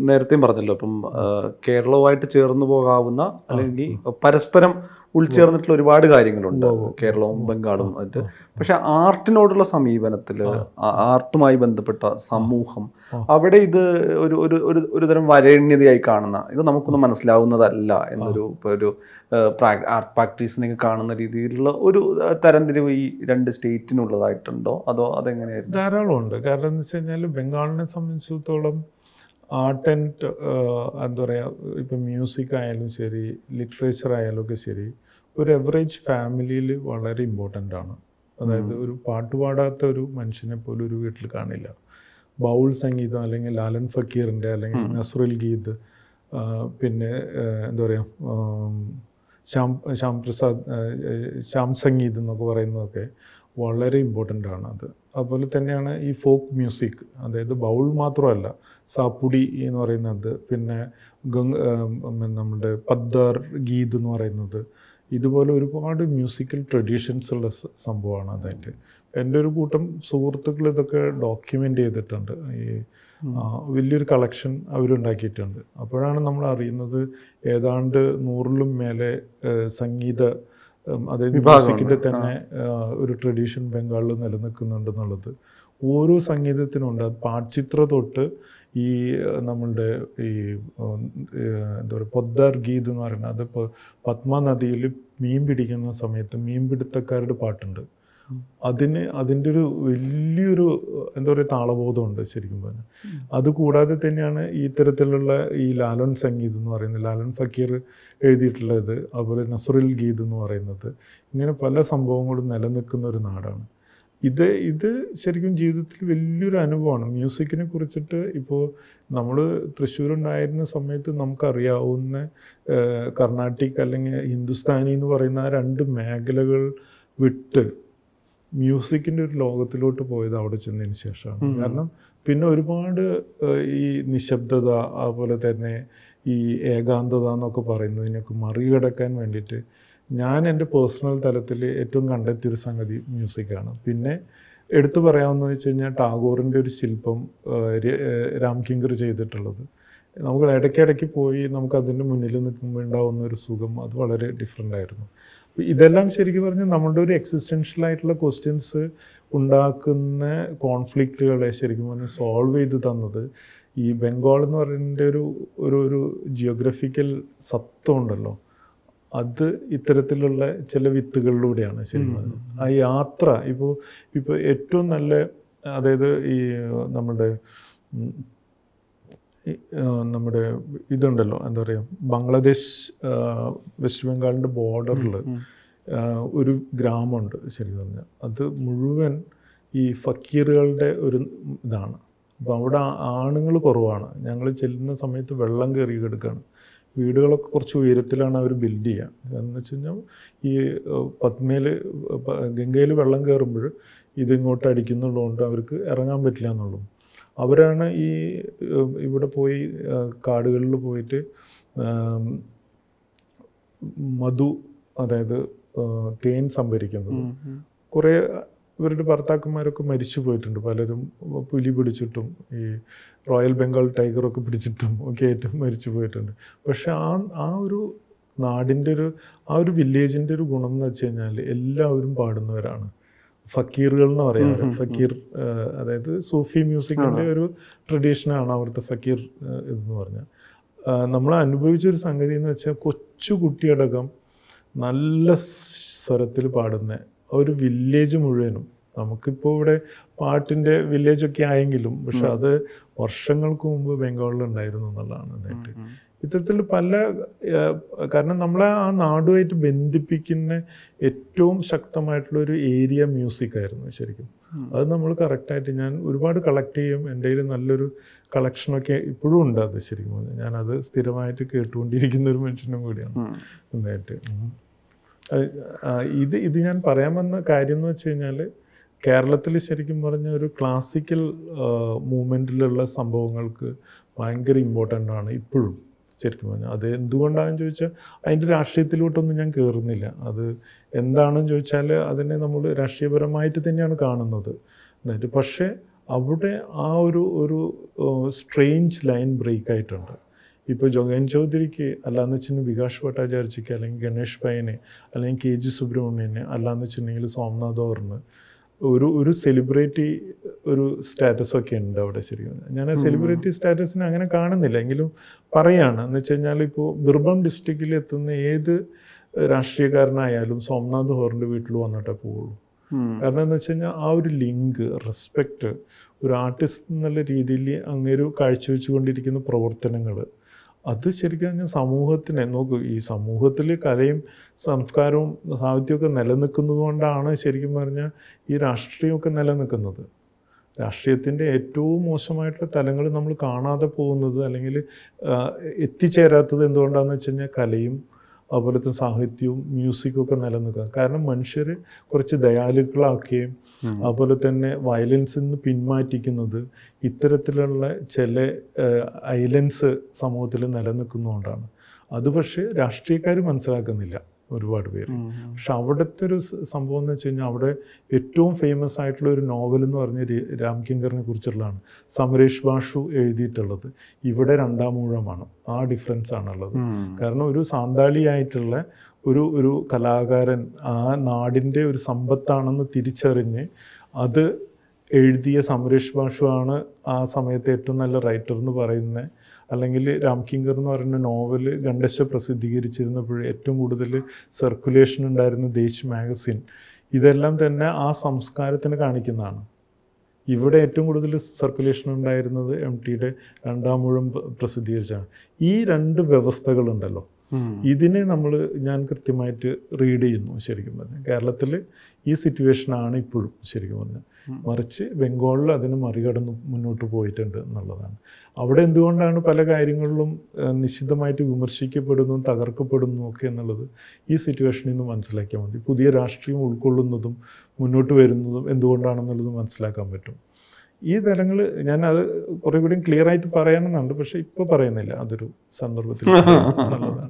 നേരത്തെയും പറഞ്ഞല്ലോ, ഇപ്പം കേരളവുമായിട്ട് ചേർന്ന് പോകാവുന്ന അല്ലെങ്കിൽ പരസ്പരം ഉൾച്ചേർന്നിട്ടുള്ള ഒരുപാട് കാര്യങ്ങളുണ്ട് കേരളവും ബംഗാളും ആയിട്ട്. പക്ഷെ ആർട്ടിനോടുള്ള സമീപനത്തിൽ, ആർട്ടുമായി ബന്ധപ്പെട്ട സമൂഹം, അവിടെ ഇത് ഒരു തരം വരേണ്യതയായി കാണുന്ന, ഇത് നമുക്കൊന്നും മനസ്സിലാവുന്നതല്ല എന്നൊരു ഒരു ആർട്ട് പ്രാക്ടീസിനൊക്കെ കാണുന്ന രീതിയിലുള്ള ഒരു തരംതിരിവ് ഈ രണ്ട് സ്റ്റേറ്റിനുള്ളതായിട്ടുണ്ടോ, അതോ അതെങ്ങനെയായിരുന്നു? ധാരാളം ഉണ്ട്. കാരണം എന്ന് വെച്ച് കഴിഞ്ഞാൽ ബംഗാളിനെ സംബന്ധിച്ചിടത്തോളം ആർട്ട് ആൻഡ് എന്താ പറയുക, ഇപ്പം മ്യൂസിക് ആയാലും ശരി, ലിറ്ററേച്ചർ ആയാലും ഒക്കെ ശരി, ഒരു എവറേജ് ഫാമിലിയിൽ വളരെ ഇമ്പോർട്ടൻ്റ് ആണ്. അതായത് ഒരു പാട്ട് പാടാത്ത ഒരു മനുഷ്യനെ പോലും ഒരു വീട്ടിൽ കാണില്ല. ബൗൾ സംഗീതം അല്ലെങ്കിൽ ലാലൻ ഫക്കീറിൻ്റെ അല്ലെങ്കിൽ നസ്രുൽ ഗീത്, പിന്നെ എന്താ പറയുക, ശ്യാം സംഗീത് എന്നൊക്കെ പറയുന്നതൊക്കെ വളരെ ഇമ്പോർട്ടൻ്റ് ആണ്. അതുപോലെ തന്നെയാണ് ഈ ഫോക്ക് മ്യൂസിക്. അതായത് ബൗൾ മാത്രമല്ല, സാപ്പുടി എന്ന് പറയുന്നത്, പിന്നെ നമ്മുടെ പദ്ദർ ഗീത് എന്ന് പറയുന്നത്, ഇതുപോലെ ഒരുപാട് മ്യൂസിക്കൽ ട്രഡീഷൻസ് ഉള്ള സംഭവമാണ്. അതായിട്ട് എൻ്റെ ഒരു കൂട്ടം സുഹൃത്തുക്കൾ ഇതൊക്കെ ഡോക്യുമെൻ്റ് ചെയ്തിട്ടുണ്ട്. ഈ വലിയൊരു കളക്ഷൻ അവരുണ്ടാക്കിയിട്ടുണ്ട്. അപ്പോഴാണ് നമ്മൾ അറിയുന്നത് ഏതാണ്ട് 100ലും മേലെ സംഗീത, അതായത് മ്യൂസിക്കിൻ്റെ തന്നെ ഒരു ട്രഡീഷൻ ബംഗാളിൽ നിലനിൽക്കുന്നുണ്ടെന്നുള്ളത്. ഓരോ സംഗീതത്തിനുണ്ട്. പാട്ചിത്ര തൊട്ട് ഈ നമ്മളുടെ ഈ എന്താ പറയുക, പൊദ്ദാർ ഗീത് എന്ന് പറയുന്നത്, അതിപ്പോൾ പത്മ നദിയിൽ മീൻ പിടിക്കുന്ന സമയത്ത് മീൻപിടുത്തക്കാരുടെ പാട്ടുണ്ട്. അതിൻ്റെ ഒരു വലിയൊരു എന്താ പറയുക താളബോധമുണ്ട് ശരിക്കും പറഞ്ഞാൽ. അതുകൂടാതെ തന്നെയാണ് ഈ ഇത്തരത്തിലുള്ള ഈ ലാലൻ സംഗീത് എന്ന് പറയുന്നത്, ലാലൻ ഫക്കീർ എഴുതിയിട്ടുള്ളത്, അതുപോലെ നസ്രുൽ ഗീത് എന്ന് പറയുന്നത്, ഇങ്ങനെ പല സംഭവങ്ങളും നിലനിൽക്കുന്ന ഒരു നാടാണ് ഇത് ശരിക്കും ജീവിതത്തിൽ വലിയൊരു അനുഭവമാണ്. മ്യൂസിക്കിനെ കുറിച്ചിട്ട് ഇപ്പോൾ നമ്മൾ തൃശ്ശൂരുണ്ടായിരുന്ന സമയത്ത് നമുക്കറിയാവുന്ന കർണാട്ടിക് അല്ലെങ്കിൽ ഹിന്ദുസ്ഥാനി എന്ന് പറയുന്ന ആ രണ്ട് മേഖലകൾ വിട്ട് മ്യൂസിക്കിൻ്റെ ഒരു ലോകത്തിലോട്ട് പോയത് അവിടെ ചെന്നതിന് ശേഷമാണ്. കാരണം പിന്നെ ഒരുപാട് ഈ നിശബ്ദത, അതുപോലെ തന്നെ ഈ ഏകാന്തത എന്നൊക്കെ പറയുന്നതിനൊക്കെ മറികടക്കാൻ വേണ്ടിയിട്ട് ഞാൻ എൻ്റെ പേഴ്സണൽ തലത്തിൽ ഏറ്റവും കണ്ടെത്തിയൊരു സംഗതി മ്യൂസിക്കാണ്. പിന്നെ എടുത്തു പറയാവുന്നതെന്ന് വെച്ച് കഴിഞ്ഞാൽ ടാഗോറിൻ്റെ ഒരു ശില്പം രാം കിങ്കർ ചെയ്തിട്ടുള്ളത്, നമുക്ക് ഇടയ്ക്കിടയ്ക്ക് പോയി നമുക്കതിൻ്റെ മുന്നിൽ നിൽക്കുമ്പോൾ ഉണ്ടാകുന്ന ഒരു സുഖം അത് വളരെ ഡിഫറെൻ്റ് ആയിരുന്നു. ഇതെല്ലാം ശരിക്കും പറഞ്ഞാൽ നമ്മളുടെ ഒരു എക്സിസ്റ്റൻഷ്യൽ ആയിട്ടുള്ള ക്വസ്റ്റ്യൻസ് ഉണ്ടാക്കുന്ന കോൺഫ്ലിക്റ്റുകളെ ശരിക്കും പറഞ്ഞാൽ സോൾവ് ചെയ്ത് തന്നത് ഈ ബംഗാൾ എന്ന് പറയുന്നതിൻ്റെ ഒരു ജിയോഗ്രഫിക്കൽ സത്വം ഉണ്ടല്ലോ, അത് ഇത്തരത്തിലുള്ള ചില വിത്തുകളിലൂടെയാണ് ശരിക്കും പറഞ്ഞത്. ആ യാത്ര ഇപ്പോൾ ഏറ്റവും നല്ല, അതായത് ഈ നമ്മുടെ ഇതുണ്ടല്ലോ, എന്താ പറയുക, ബംഗ്ലാദേശ് വെസ്റ്റ് ബംഗാളിൻ്റെ ബോർഡറിൽ ഒരു ഗ്രാമമുണ്ട് ശരിക്കും പറഞ്ഞാൽ. അത് മുഴുവൻ ഈ ഫക്കീറുകളുടെ ഒരു ഇതാണ്. അപ്പോൾ അവിടെ ആണുങ്ങൾ കുറവാണ്. ഞങ്ങൾ ചെല്ലുന്ന സമയത്ത് വെള്ളം കയറി കിടക്കുകയാണ്. വീടുകളൊക്കെ കുറച്ച് ഉയരത്തിലാണ് അവർ ബിൽഡ് ചെയ്യുക. കാരണം വെച്ച് കഴിഞ്ഞാൽ ഈ പത്മയിൽ ഗംഗയിൽ വെള്ളം കയറുമ്പോൾ ഇതിങ്ങോട്ട് അടിക്കുന്നുള്ളതുകൊണ്ട് അവർക്ക് ഇറങ്ങാൻ പറ്റില്ല എന്നുള്ളൂ. അവരാണ് ഈ ഇവിടെ പോയി കാടുകളിൽ പോയിട്ട് മധു, അതായത് തേൻ സംഭരിക്കുന്നത്. കുറേ ഇവരുടെ ഭർത്താക്കന്മാരൊക്കെ മരിച്ചു പോയിട്ടുണ്ട്. പലരും പുലി പിടിച്ചിട്ടും ഈ റോയൽ ബംഗാൾ ടൈഗറൊക്കെ പിടിച്ചിട്ടും ഒക്കെ ആയിട്ട് മരിച്ചു പോയിട്ടുണ്ട്. പക്ഷെ ആ ഒരു നാടിൻ്റെ ആ ഒരു വില്ലേജിൻ്റെ ഒരു ഗുണം എന്ന് വെച്ച് കഴിഞ്ഞാൽ എല്ലാവരും പാടുന്നവരാണ്. ഫക്കീറുകൾ എന്ന് പറയാറ്. ഫക്കീർ അതായത് സൂഫി മ്യൂസിക്കിൻ്റെ ഒരു ട്രഡീഷനാണ് അവിടുത്തെ ഫക്കീർ എന്ന് പറഞ്ഞാൽ. നമ്മൾ അനുഭവിച്ചൊരു സംഗതി എന്ന് വെച്ചാൽ കൊച്ചു കുട്ടിയടക്കം നല്ല സ്വരത്തിൽ പാടുന്ന ഒരു വില്ലേജ് മുഴുവനും. നമുക്കിപ്പോൾ ഇവിടെ പാട്ടിൻ്റെ വില്ലേജൊക്കെ ആയെങ്കിലും പക്ഷെ അത് വർഷങ്ങൾക്ക് മുമ്പ് ബംഗാളിലുണ്ടായിരുന്നു എന്നുള്ളതാണ് അതായിട്ട്. ഇത്തരത്തിൽ പല, കാരണം നമ്മളെ ആ നാടുമായിട്ട് ബന്ധിപ്പിക്കുന്ന ഏറ്റവും ശക്തമായിട്ടുള്ളൊരു ഏരിയ മ്യൂസിക്കായിരുന്നു ശരിക്കും. അത് നമ്മൾ കറക്റ്റായിട്ട് ഞാൻ ഒരുപാട് കളക്ട് ചെയ്യും. എൻ്റെ കയ്യിൽ നല്ലൊരു കളക്ഷനൊക്കെ ഇപ്പോഴും ഉണ്ട്. അത് ശരിക്കും പറഞ്ഞാൽ ഞാനത് സ്ഥിരമായിട്ട് കേട്ടുകൊണ്ടിരിക്കുന്ന ഒരു മനുഷ്യനും കൂടിയാണ് നന്നായിട്ട്. ഇത് ഞാൻ പറയാൻ വന്ന കാര്യം എന്ന് വെച്ച് കഴിഞ്ഞാൽ കേരളത്തിൽ ശരിക്കും പറഞ്ഞ ഒരു ക്ലാസിക്കൽ മൂവ്മെൻറ്റിലുള്ള സംഭവങ്ങൾക്ക് ഭയങ്കര ഇമ്പോർട്ടൻ്റ് ആണ് ഇപ്പോഴും ശരിക്കും പറഞ്ഞാൽ. അത് എന്തുകൊണ്ടാണെന്ന് ചോദിച്ചാൽ അതിൻ്റെ രാഷ്ട്രീയത്തിലോട്ടൊന്നും ഞാൻ കയറുന്നില്ല. അത് എന്താണെന്ന് ചോദിച്ചാൽ അതിനെ നമ്മൾ രാഷ്ട്രീയപരമായിട്ട് തന്നെയാണ് കാണുന്നത് എന്നിട്ട്. പക്ഷേ അവിടെ ആ ഒരു സ്ട്രേഞ്ച് ലൈൻ ബ്രേക്ക് ആയിട്ടുണ്ട്. ഇപ്പോൾ ജോഗൻ ചൗധരിക്ക് അല്ലാന്ന് വെച്ചിട്ടുണ്ടെങ്കിൽ വികാസ് ഭട്ടാചാര്യക്ക്, അല്ലെങ്കിൽ ഗണേഷ് പയ്യന്, അല്ലെങ്കിൽ KG സുബ്രഹ്മണ്യന്, അല്ലാന്ന് വെച്ചിട്ടുണ്ടെങ്കിൽ സോംനാഥ് ഓറിന് ഒരു സെലിബ്രിറ്റി ഒരു സ്റ്റാറ്റസൊക്കെ ഉണ്ട് അവിടെ. ശരിക്കും ഞാൻ ആ സെലിബ്രിറ്റി സ്റ്റാറ്റസിനെ അങ്ങനെ കാണുന്നില്ല, എങ്കിലും പറയാണ്. എന്ന് വെച്ച് കഴിഞ്ഞാൽ ഇപ്പോൾ ബിർഭം ഡിസ്ട്രിക്റ്റിൽ എത്തുന്ന ഏത് രാഷ്ട്രീയക്കാരനായാലും സോംനാഥ് ഹോറിൻ്റെ വീട്ടിൽ വന്നിട്ടേ പോവുള്ളൂ. കാരണം എന്താ വെച്ച് കഴിഞ്ഞാൽ ആ ഒരു ലിങ്ക്, റെസ്പെക്റ്റ്, ഒരു ആർട്ടിസ്റ്റ് എന്നുള്ള രീതിയിൽ അങ്ങേരു കാഴ്ചവെച്ചുകൊണ്ടിരിക്കുന്ന പ്രവർത്തനങ്ങൾ, അത് ശരിക്കും പറഞ്ഞാൽ സമൂഹത്തിനെ നോക്കൂ, ഈ സമൂഹത്തിൽ കലയും സംസ്കാരവും സാഹിത്യമൊക്കെ നിലനിൽക്കുന്നത് കൊണ്ടാണ് ശരിക്കും പറഞ്ഞാൽ ഈ രാഷ്ട്രീയമൊക്കെ നിലനിൽക്കുന്നത്. രാഷ്ട്രീയത്തിൻ്റെ ഏറ്റവും മോശമായിട്ടുള്ള തലങ്ങൾ നമ്മൾ കാണാതെ പോകുന്നത്, അല്ലെങ്കിൽ എത്തിച്ചേരാത്തത് എന്തുകൊണ്ടാണെന്ന് വെച്ച് കഴിഞ്ഞാൽ കലയും അതുപോലത്തെ സാഹിത്യവും മ്യൂസിക്കൊക്കെ നിലനിൽക്കുക. കാരണം മനുഷ്യർ കുറച്ച് ദയാലുക്കളാക്കുകയും അതുപോലെ തന്നെ വയലൻസിൽ നിന്ന് പിന്മാറ്റിക്കുന്നത് ഇത്തരത്തിലുള്ള ചില ഐലൻസ് സമൂഹത്തിൽ നിലനിൽക്കുന്നതുകൊണ്ടാണ്. അത് പക്ഷേ രാഷ്ട്രീയക്കാർ മനസ്സിലാക്കുന്നില്ല, ഒരുപാട് പേര്. പക്ഷെ അവിടുത്തെ ഒരു സംഭവം എന്ന് വെച്ച് കഴിഞ്ഞാൽ അവിടെ ഏറ്റവും ഫേമസ് ആയിട്ടുള്ള ഒരു നോവൽ എന്ന് പറഞ്ഞ രാംകിങ്കറിനെ കുറിച്ചുള്ളതാണ്. സമരേഷ് ബാഷു എഴുതിയിട്ടുള്ളത്. ഇവിടെ രണ്ടാം ഊഴമാണ്. ആ ഡിഫറൻസ് ആണുള്ളത്. കാരണം ഒരു സാന്താളിയായിട്ടുള്ള ഒരു കലാകാരൻ ആ നാടിൻ്റെ ഒരു സമ്പത്താണെന്ന് തിരിച്ചറിഞ്ഞ് അത് എഴുതിയ സമരേഷ് ബാഷു ആണ് ആ സമയത്ത് ഏറ്റവും നല്ല റൈറ്റർ എന്ന് പറയുന്നത്. അല്ലെങ്കിൽ രാംകിങ്കർ എന്ന് പറയുന്ന നോവൽ ഗണ്ടശ പ്രസിദ്ധീകരിച്ചിരുന്നപ്പോൾ ഏറ്റവും കൂടുതൽ സർക്കുലേഷൻ ഉണ്ടായിരുന്ന ദേശ് മാഗസിൻ, ഇതെല്ലാം തന്നെ ആ സംസ്കാരത്തിനെ കാണിക്കുന്നതാണ്. ഇവിടെ ഏറ്റവും കൂടുതൽ സർക്കുലേഷൻ ഉണ്ടായിരുന്നത് MTയുടെ രണ്ടാം ഊഴം പ്രസിദ്ധീകരിച്ചാണ്. ഈ രണ്ട് വ്യവസ്ഥകളുണ്ടല്ലോ, ഇതിനെ ഞാൻ കൃത്യമായിട്ട് റീഡ് ചെയ്യുന്നു. ശരിക്കും പറഞ്ഞാൽ കേരളത്തിൽ ഈ സിറ്റുവേഷനാണ് ഇപ്പോഴും ശരിക്കും പറഞ്ഞാൽ. മറിച്ച് ബംഗാളിൽ അതിന് മറികടന്ന് മുന്നോട്ട് പോയിട്ടുണ്ട് എന്നുള്ളതാണ്. അവിടെ എന്തുകൊണ്ടാണ് പല കാര്യങ്ങളിലും നിശ്ചിതമായിട്ട് വിമർശിക്കപ്പെടുന്നതും തകർക്കപ്പെടുന്നതും ഒക്കെ എന്നുള്ളത് ഈ സിറ്റുവേഷനിൽ നിന്ന് മനസ്സിലാക്കിയാൽ മതി. പുതിയ രാഷ്ട്രീയം ഉൾക്കൊള്ളുന്നതും മുന്നോട്ട് വരുന്നതും എന്തുകൊണ്ടാണെന്നുള്ളത് മനസ്സിലാക്കാൻ പറ്റും. ഈ തലങ്ങൾ ഞാനത് കുറേ കൂടി ക്ലിയർ ആയിട്ട് പറയണമെന്നുണ്ട്, പക്ഷെ ഇപ്പോൾ പറയുന്നില്ല, അതൊരു സന്ദർഭത്തിൽ.